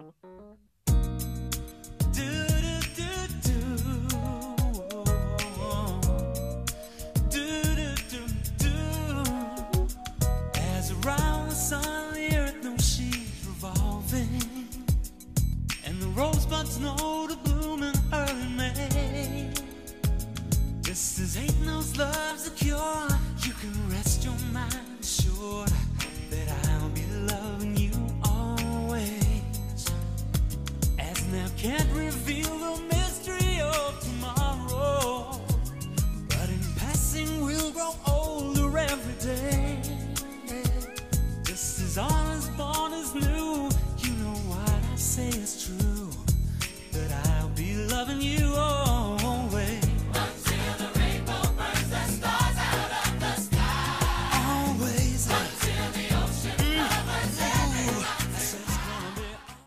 As around the sun, the earth knows she's revolving, and the rosebuds know to bloom in early May. This is ain't knows love's a cure. You can rest your mind assured that I'll be loving you always. As now can't reveal